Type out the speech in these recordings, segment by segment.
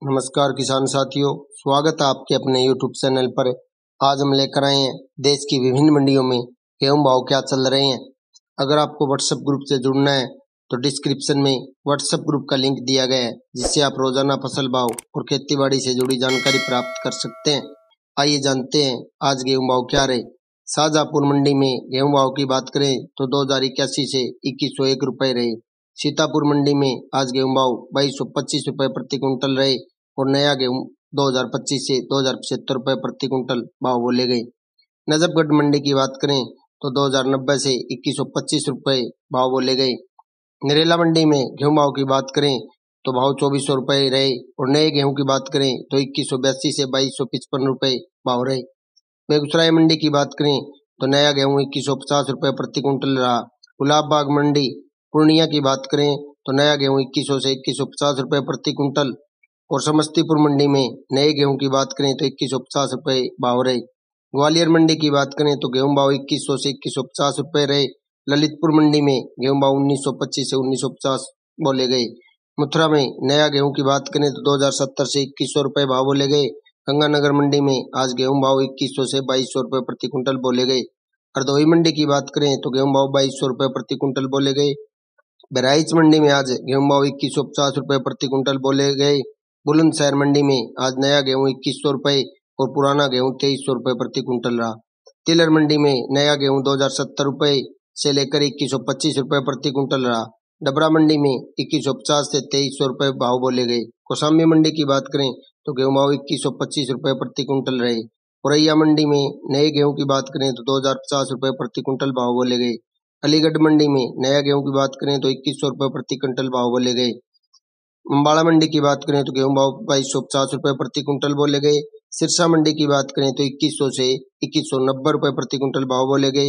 नमस्कार किसान साथियों, स्वागत है आपके अपने YouTube चैनल पर। आज हम लेकर आए हैं देश की विभिन्न मंडियों में गेहूं भाव क्या चल रहे हैं। अगर आपको व्हाट्सएप ग्रुप से जुड़ना है तो डिस्क्रिप्शन में व्हाट्सएप ग्रुप का लिंक दिया गया है, जिससे आप रोजाना फसल भाव और खेतीबाड़ी से जुड़ी जानकारी प्राप्त कर सकते हैं। आइए जानते हैं आज गेहूं भाव क्या रहे। शाहजहांपुर मंडी में गेहूं भाव की बात करें तो 2081 से 2101 रुपए रहे। सीतापुर मंडी में आज गेहूं भाव 2225 रुपए प्रति क्विंटल रहे और नया गेहूं 2025 से 2075 रुपए प्रति क्विंटल भाव बोले गए। नजफगढ़ मंडी की बात करें तो 2090 से 2125 रुपए भाव बोले गए। नरेला मंडी में गेहूं भाव की बात करें तो भाव 2400 रुपए रहे और नए गेहूं की बात करें तो 2182 से 2255 रुपए भाव रहे। बेगूसराय मंडी की बात करें तो नया गेहूं 2150 रुपए प्रति क्विंटल रहा। गुलाबबाग मंडी पूर्णिया की बात करें तो नया गेहूं 2100 से 2150 रुपए प्रति क्विंटल और समस्तीपुर मंडी में नए गेहूं की बात करें तो 2150 रुपए भाव रहे। ग्वालियर मंडी की बात करें तो गेहूं भाव 2100 से 2150 रुपए रहे। ललितपुर मंडी में गेहूं भाव 1925 से 1950 बोले गए। मथुरा में नया गेहूं की बात करें तो 2070 से 2100 रुपए भाव बोले गए। गंगानगर मंडी में आज गेहूं भाव 2100 से 2200 रुपए प्रति क्विंटल बोले गए। हरदोई मंडी की बात करें तो गेहूं भाव 2200 रुपए प्रति क्विंटल बोले गए। बहराइच मंडी में आज गेहूं भाव 2150 रुपए प्रति क्विंटल बोले गए। बुलंदशहर मंडी में आज नया गेहूं 2100 रुपए और पुराना गेहूं 2300 रुपए प्रति क्विंटल रहा। तिलर मंडी में नया गेहूं 2070 रुपए से लेकर 2125 रुपए प्रति क्विंटल रहा। डबरा मंडी में 2150 से 2300 रुपए भाव बोले गए। कौशाम्बी मंडी की बात करें तो गेहूं भाव 2125 रुपए प्रति क्विंटल रहे। औरैया मंडी में नए गेहूं की बात करें तो 2050 रुपए प्रति क्विंटल भाव बोले गए। अलीगढ़ मंडी में नया गेहूं की बात करें तो 2100 रुपए प्रति क्विंटल भाव बोले गए। अम्बाड़ा मंडी की बात करें तो गेहूं भाव 2250 रुपए प्रति क्विंटल बोले गए। सिरसा मंडी की बात करें तो 2100 से 2190 रुपए प्रति क्विंटल भाव बोले गए।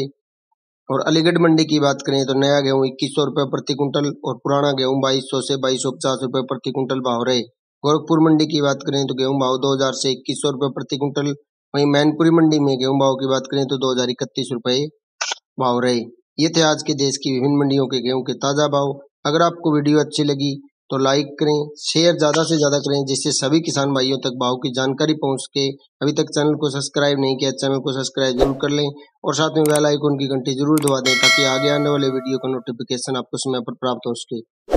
और अलीगढ़ मंडी की बात करें तो नया गेहूं 2100 रुपए प्रति क्विंटल और पुराना गेहूं 2200 से 2250 रुपए प्रति क्विंटल भाव रहे। गोरखपुर मंडी की बात करें तो गेहूं भाव 2000 से 2100 रुपए प्रति क्विंटल। वहीं मैनपुरी मंडी में गेहूं भाव की बात करें तो 2031 रुपए भाव रहे। ये थे आज के देश की विभिन्न मंडियों के गेहूं के ताजा भाव। अगर आपको वीडियो अच्छी लगी तो लाइक करें, शेयर ज्यादा से ज्यादा करें, जिससे सभी किसान भाइयों तक भाव की जानकारी पहुंच सके। अभी तक चैनल को सब्सक्राइब नहीं किया, चैनल को सब्सक्राइब जरूर कर लें और साथ में बेल आइकन की घंटी जरूर दबा दें, ताकि आगे आने वाले वीडियो का नोटिफिकेशन आपको समय पर प्राप्त हो सके।